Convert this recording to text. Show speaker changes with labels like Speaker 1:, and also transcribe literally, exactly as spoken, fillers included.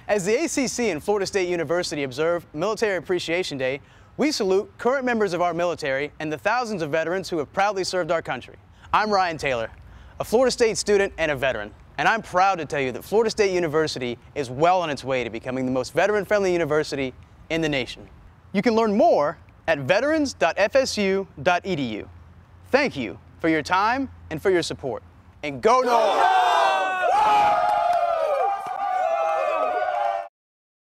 Speaker 1: As the A C C and Florida State University observe Military Appreciation Day, we salute current members of our military and the thousands of veterans who have proudly served our country. I'm Ryan Taylor, a Florida State student and a veteran, and I'm proud to tell you that Florida State University is well on its way to becoming the most veteran-friendly university in the nation. You can learn more at veterans dot F S U dot E D U. Thank you for your time and for your support. And go North!